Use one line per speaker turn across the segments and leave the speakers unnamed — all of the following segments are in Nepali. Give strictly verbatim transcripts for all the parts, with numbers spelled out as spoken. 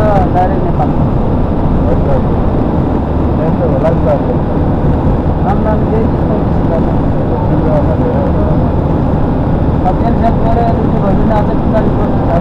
डाइरेक्ट नेपाल आमदानी यही अध्ययन सेल गरेर रुचि भयो भने अझै पचास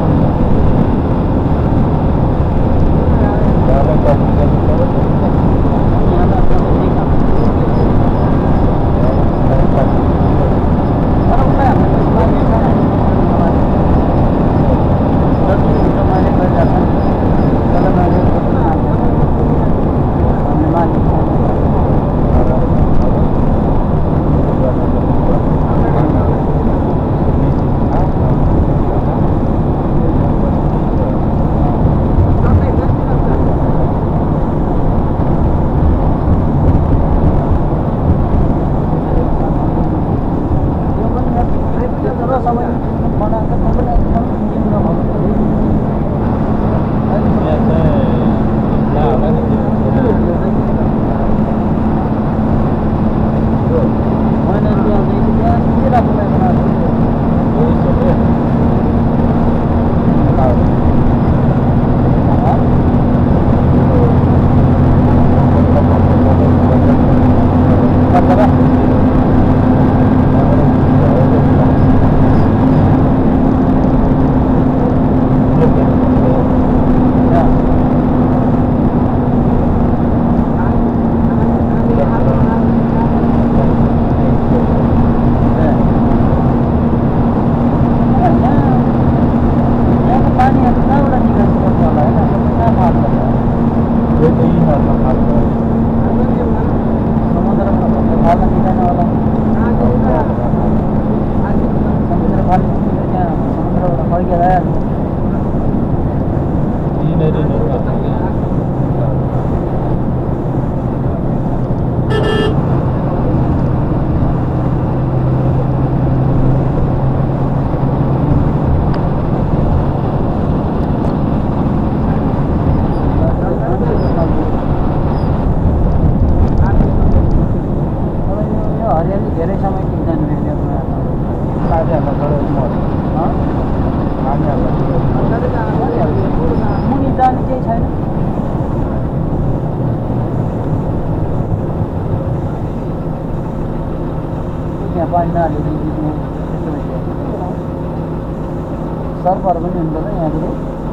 सर्फर पनि हुन्छ त यहाँको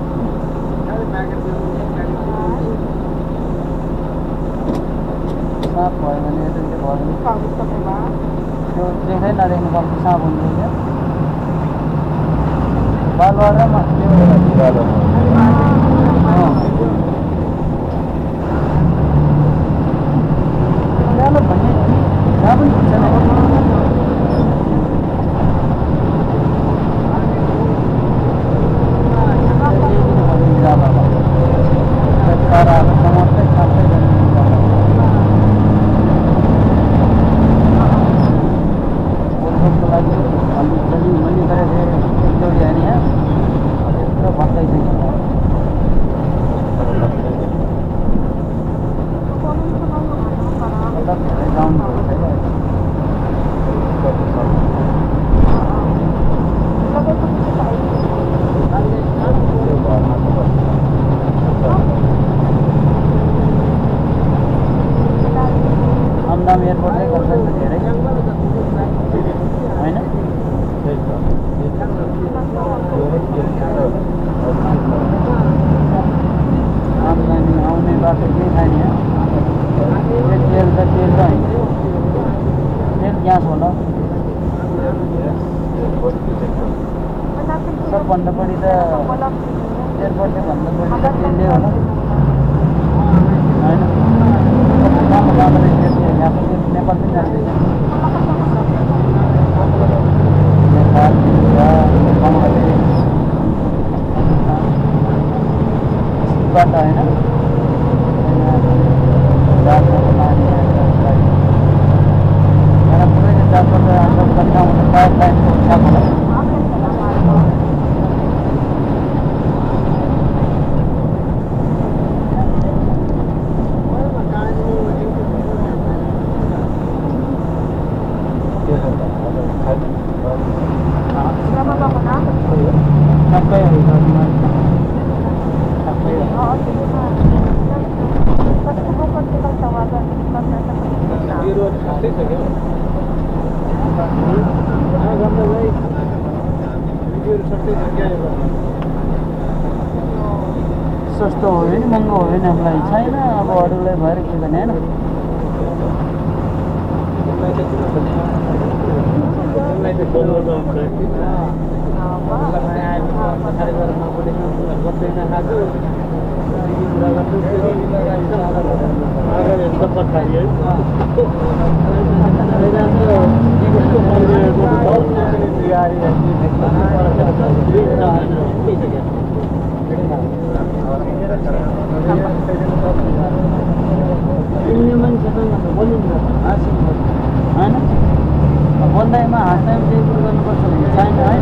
साँप भयो भने यता भयो भने त्यो देखाइ नदेख्नु पर्ने साँप हुन्छ क्या बालुवा र त्यो उज्यालो भन्ने जहाँ पनि हुन्छ एयरपोर्टले गर्छ नि धेरै होइन आमदानी आउने बाटो केही छैन तेल त तेल त होइन तेल ग्यास होला सबभन्दा बढी त एयरपोर्टले भन्दा बढी त तेलले होला होइन नेपाल पनि जाँदैछ नेपाल इन्डिया बङ्गलादेश बाट होइन जातको नानीहरूलाई यहाँ पुरै जातको हाम्रो कन्यामा पाइप लाइनको इच्छा होला sampai hari ini sampai सस्तो हो भने महँगो हो भने हामीलाई छैन अब अरूलाई भएर के गर्ने हैन बोल्दैमा हाँस्दैमा त्यही कुरो गर्नुपर्छ भने छैन है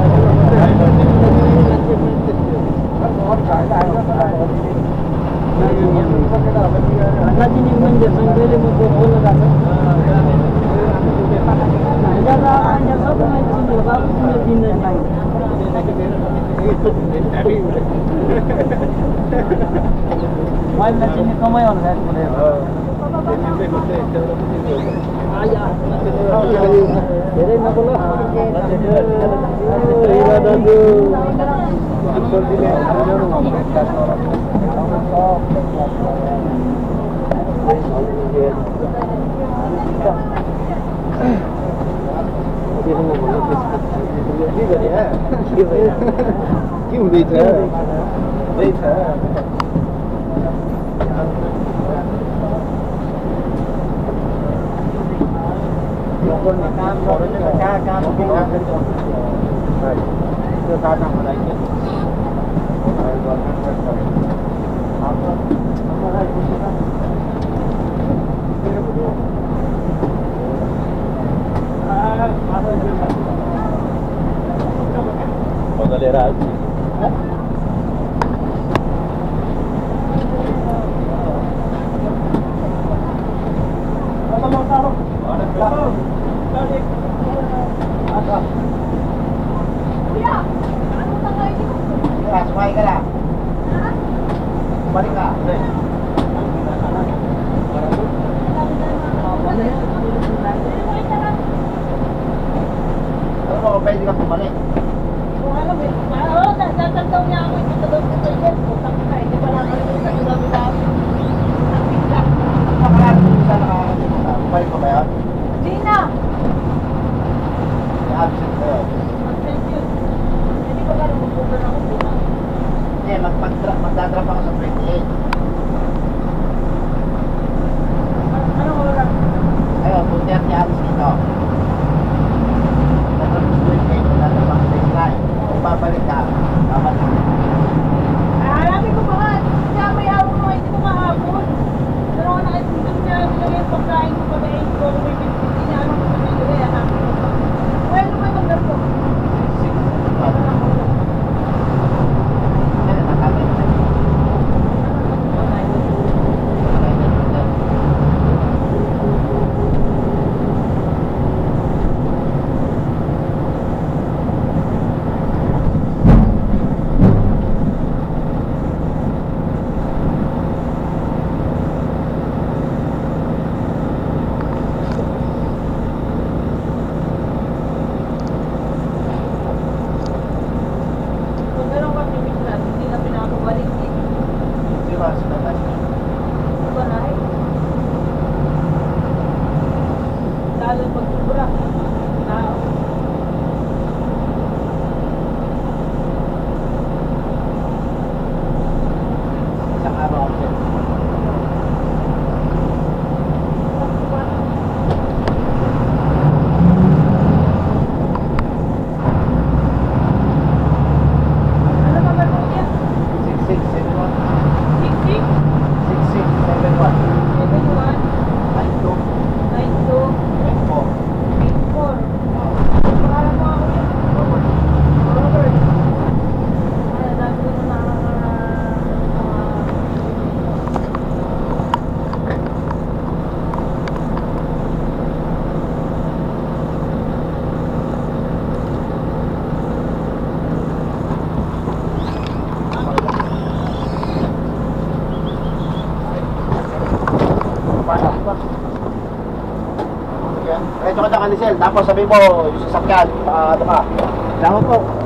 नचिने मान्छेसँग कहिले म बोल्न गएको सबैलाई चिन्यो बाबु चिन्यो चिन्दैन मैले नचिन्ने कमै होला धेरै नबोल
के हुँदैछ काम कहाँ काम त्यो दादा मलाई बदलेर आयो Asmai ka lang. Balik ka. Ano ba, pwede ka bumalik?
Kung alam eh, oo, tatantaw niya ako, hindi ka daw sa toilet. Putang ka, hindi pala ako yung sa dami-dami. Nakita.
Nakaraan mo sa nakakalimutan. Bumalik pa ba yan?
Hindi na.
I-absent ka yun.
Thank you. Hindi pa gano'n magpupunta na ako.
Hindi, magdadrap ako sa twenty-eight.
Anong oras?
Ayun, two thirty alis dito. Dadrap sa twenty-eight, dadrap ako sa baseline. Kung babalik ka, babalik.
Aalamin ko ba nga, siya may hawak mo, hindi ko mahapon. Pero ako nakitindog niya, nilagay yung pagkain ko, pagkain ko, kung may pinti niya, anong ko nilagay, hanapin ko pa. Well, ano may magdar ko?
Six. ka ng kanisel, tapos sabi mo, yung sasakyan, pa, ano ka.
Salamat po.